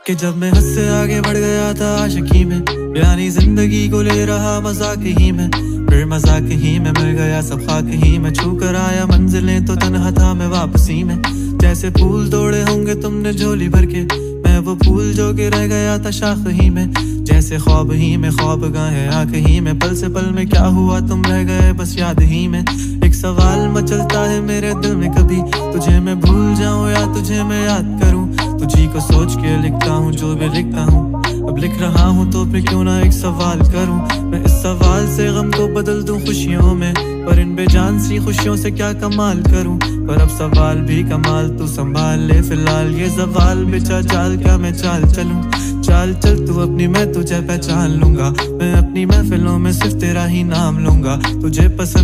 कि जब मैं हद से आगे बढ़ गया था आशिकी में, यानी जिंदगी को ले रहा मजाक ही में, फिर मजाक ही में मिल गया सब खाक ही में। छू कर आया मंजिलें तो तन्हा था मैं वापसी में। जैसे फूल तोड़े होंगे तुमने झोली भर के, मैं वो फूल जो के रह गया था शाख ही में। जैसे ख्वाब ही में ख्वाब गाहे आँख ही में, पल से पल में क्या हुआ तुम रह गए बस याद ही में। एक सवाल मचलता है मेरे दिल में, कभी तुझे मैं भूल जाऊं या तुझे मैं याद करूं। तुझी को सोच के लिखता हूँ जो भी लिखता हूँ, अब लिख रहा हूँ तो फिर क्यों ना एक सवाल करूं। मैं इस सवाल से गम को बदल दूं खुशियों में, पर इन बेजान सी खुशियों से क्या कमाल करूं। पर अब सवाल भी कमाल तू संभाल ले फिलहाल, ये सवाल बेचा जाल क्या मैं चाल चलूं। चाल चल तू अपनी, मैं तुझे पहचान लूंगा। मैं अपनी महफिलों में सिर्फ तेरा ही नाम लूंगा। तुझे पसंद